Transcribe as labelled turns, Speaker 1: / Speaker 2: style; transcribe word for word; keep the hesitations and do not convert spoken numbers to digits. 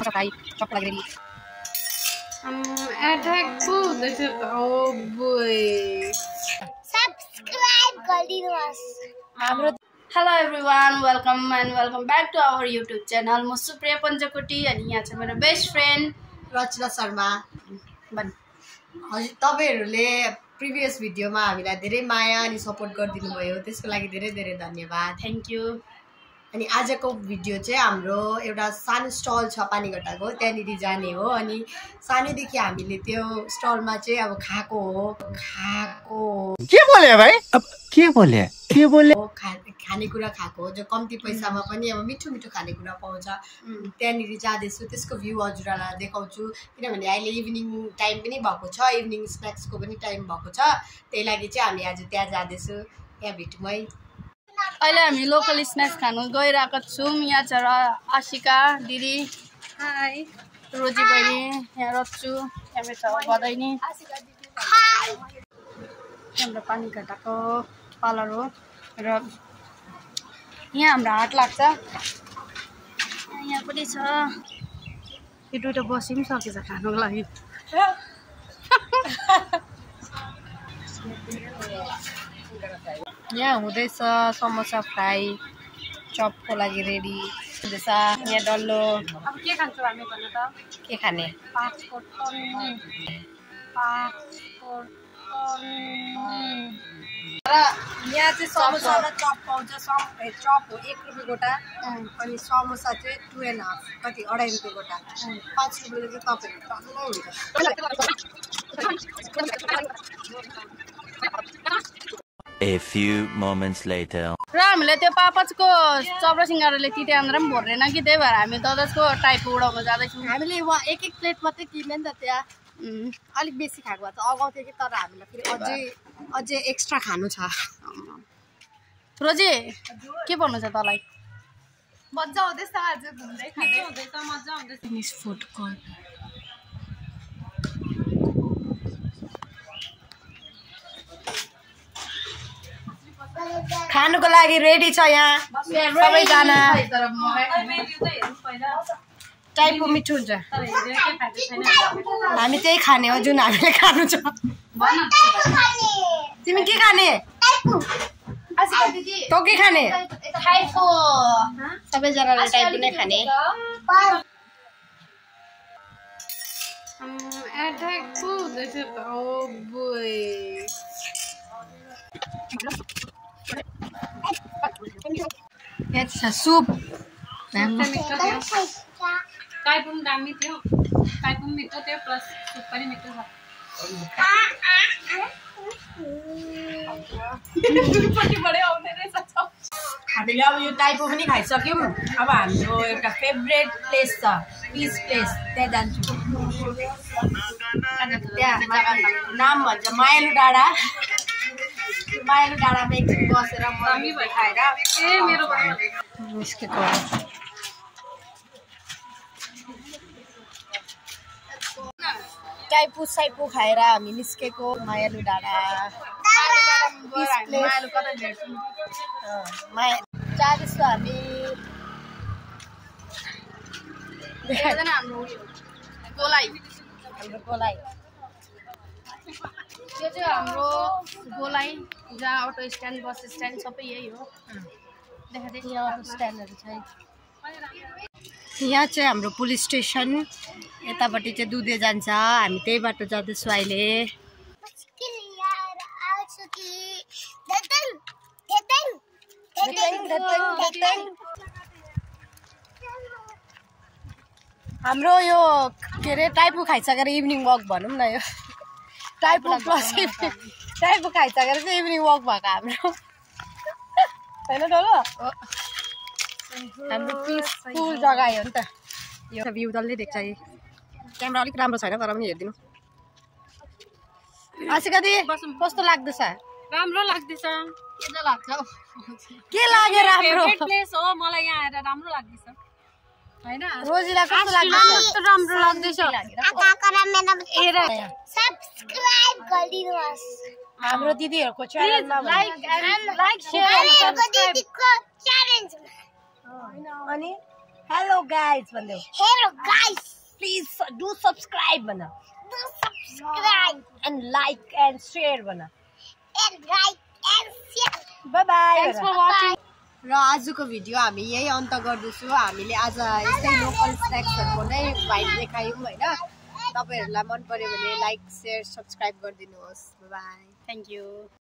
Speaker 1: samosa fry, chop like ready.
Speaker 2: Um, attack food. This is oh boy.
Speaker 3: Subscribe, Goldinos.
Speaker 1: Hello everyone, welcome and welcome back to our YouTube channel. म सुप्रिया पञ्चकोटी अनि यहाँ छ मेरो best friend
Speaker 4: रचना शर्मा।
Speaker 1: बन
Speaker 4: हजुर तपाईहरुले previous भिडियोमा हामीलाई धेरै माया अनि सपोर्ट गरिदिनु भयो, त्यसको लागि धेरै धेरै धन्यवाद।
Speaker 1: Thank you.
Speaker 4: अनि आजको भिडियो चाहिँ हाम्रो एउटा सानो स्टल छ पानीघट्टाको, त्यहाँनिर जाने हो। अनि सानैदेखि हामीले त्यो स्टलमा चाहिँ अब खाएको हो खाएको
Speaker 5: के बोले भाइ? अब के बोले के बोले
Speaker 4: खानेकुरा खाएको हो, जो कम्ती पैसामा पनि अब मिठो मिठो खानेकुरा पाउँछ। त्यहाँनिर जाँदैछु, त्यसको भ्यू हजुरहरूलाई देखाउँछु, किनभने अहिले इभिनिङ टाइम पनि भएको छ, इभिनिङ स्न्याक्सको पनि टाइम भएको छ। त्यही लागि चाहिँ हामी आज त्यहाँ जाँदैछु, त्यहाँ भेटौँ है।
Speaker 1: अहिले हामी लोकल स्न्याक्स खानु गइरहेको छौँ। यहाँ छ आशिका दिदी, हाई रोजी बहिनी, यहाँ रच्चु, यहाँ छ बधाइनी, हाम्रो पानीघट्टाको पार्लर हो र यहाँ हाम्रो हाट लाग्छ। यहाँ पनि छ, यो दुइटा बसी पनि सकेछ खानुको लागि। यहाँ हुँदैछ समोसा फ्राई, चपको लागि रेडी हुँदैछ। यहाँ डल्लो अब के खान्छौ हामी भन्नु त? के खाने? पाँचको टन्नी, पाँचको टन्नी। र यहाँ चाहिँ समोसा र चप पाउँछ। चप हो एक रुपियाँ गोटा अनि समोसा चाहिँ टु एन्ड हाफ, कति अढाई रुपियाँ गोटा। पाँच रुपियाँले चाहिँ तपाईँहरू टन्नै हुन्छ।
Speaker 6: A few moments later.
Speaker 1: र हामीले त्यो पापचको चप्रा सिङ्गारले तिते आन्द्रा पनि भर्दैन कि, त्यही भएर हामी दसको टाइपको उडाउन जाँदैछौँ।
Speaker 4: हामीले वहाँ एक एक प्लेट मात्रै किन्यो नि त, त्यहाँ अलिक बेसी खाएको भए त अगाउँथ्यो कि, तर हामीलाई फेरि अझै अझै एक्स्ट्रा खानु छ।
Speaker 1: रोजी के भन्नु छ तँलाई?
Speaker 2: मजा आउँदैछ आज घुम्दै खाँदै हुँदैछ, मजा आउँदैछ।
Speaker 1: फुड कोर्ट
Speaker 4: खानुको लागि रेडी छ यहाँ सबैजना। टाइपको मिठो हुन्छ, हामी त्यही खाने हो जुन हामीले खानु छ। तिमी के खाने? तँ के खाने?
Speaker 1: सबैजनाले टाइपको नै खाने।
Speaker 2: Attack food. This is oh boy.
Speaker 4: यहाँ छ सुप।
Speaker 2: काइपुङ दामी थियो, काइपुङ मिठो थियो, प्लस सुप पनि मिठो छ।
Speaker 4: हामीले अब यो टाइपो पनि खाइसक्यौँ। अब हाम्रो एउटा फेभरेट प्लेस छ, पिस प्लेस, त्यहाँ जान्छौँ। त्यहाँ नाम भन्छ मायालु डाँडा। मायालु डाँडामा एकछिन बसेर मम्मी खाएर
Speaker 2: ए मेरो
Speaker 4: निस्केको टाइपो साइपो खाएर हामी निस्केको मायालु डाँडा। जाँदैछु हामी।
Speaker 1: हाम्रो गोलाइ,
Speaker 4: हाम्रो गोलाइ
Speaker 1: यो चाहिँ हाम्रो गोलाइ, जहाँ अटो स्ट्यान्ड, बस स्ट्यान्ड सबै यही हो।
Speaker 4: देखादेखि यहाँ अटो स्ट्यान्डहरू छ। यहाँ चाहिँ हाम्रो पुलिस स्टेसन, यतापट्टि चाहिँ दुधे जान्छ। हामी त्यही बाटो जाँदैछौँ अहिले। हाम्रो यो के अरे टाइपो खाइसकेर इभिनिङ वक भनौँ न, यो टाइपो प्लस टाइपो खाइसकेर चाहिँ इभिनिङ वक भएको हाम्रो होइन डल्लो। हाम्रो पिसफुल जग्गा हो नि त यो। भ्यू डल्लै देख्छ। क्यामेरा अलिक राम्रो छैन तर पनि हेरिदिनु। आशिका दी कस्तो लाग्दैछ?
Speaker 2: राम्रो लाग्दैछ।
Speaker 1: के चाहिँ लाग्छ?
Speaker 4: के लाग्यो राम्रो?
Speaker 2: फेभरेट प्लेस हो मलाई, यहाँ आएर राम्रो लाग्दैछ हैन?
Speaker 4: रोजीलाई कस्तो लाग्दैछ?
Speaker 2: राम्रो लाग्दैछ।
Speaker 3: Subscribe, Goldinos.
Speaker 4: हाम्रो दिदीहरुको च्यानलमा
Speaker 2: लाइक लाइक शेयर
Speaker 3: दिदीको च्यालेन्ज
Speaker 4: अनि
Speaker 1: हेलो गाइस भन्देऊ
Speaker 3: Hello guys.
Speaker 1: Please do subscribe भन
Speaker 3: Do subscribe
Speaker 1: and like and share भन
Speaker 3: and like and share.
Speaker 1: Bye bye
Speaker 2: Thanks for watching.
Speaker 4: र आजको भिडियो हामी यही अन्त गर्दैछौँ। हामीले आज यस्तै लोकल स्न्याक्सहरूको नै भाइब देखायौँ होइन। तपाईँहरूलाई मन पर्यो भने लाइक सेयर सब्सक्राइब गरिदिनुहोस्। Bye bye.
Speaker 1: Thank you